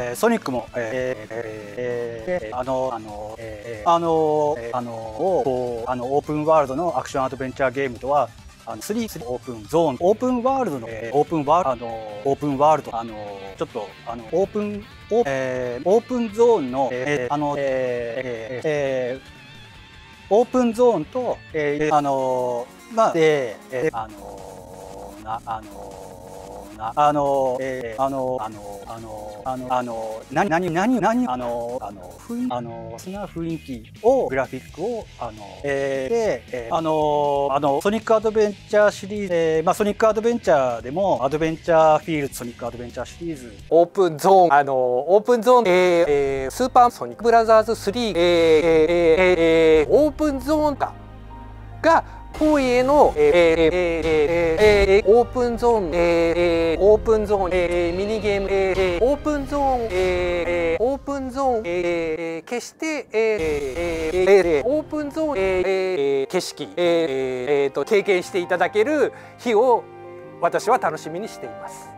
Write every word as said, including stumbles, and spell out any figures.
えー、ソニックも、えーえーえー、あのあの、えー、あの、えー、あのをあのオープンワールドのアクションアドベンチャーゲームとはあのスリーオープンゾーンオープンワールドの、えー、オープンワールドあのオープンワールドあのちょっとあのオープンオー,、えー、オープンゾーンの、えー、あの、えーえー、オープンゾーンと、えー、あのまあで、えー、あのなあのあの、えー、あの、あの、あの、あの、あの、なに、なに、なに、なに、あの、あの、雰囲気、あの、そんな雰囲気を、グラフィックを、あの、えー、で、えー、あの、あの、ソニックアドベンチャーシリーズ、えー、まあ、ソニックアドベンチャーでも、アドベンチャーフィールド、ソニックアドベンチャーシリーズ、 オープンゾーン、あの、オープンゾーン、えーえー、スーパーソニックブラザーズスリー、えーえーえー、オープンゾーンか、が、東映の、えーえーえーえー、オープンゾーン、えー、オープンゾーン、えー、ミニゲーム、えー、オープンゾーン、えー、オープンゾーン、えー、決して、えーえー、オープンゾーン、えー、景色、えーえー、と経験していただける日を私は楽しみにしています。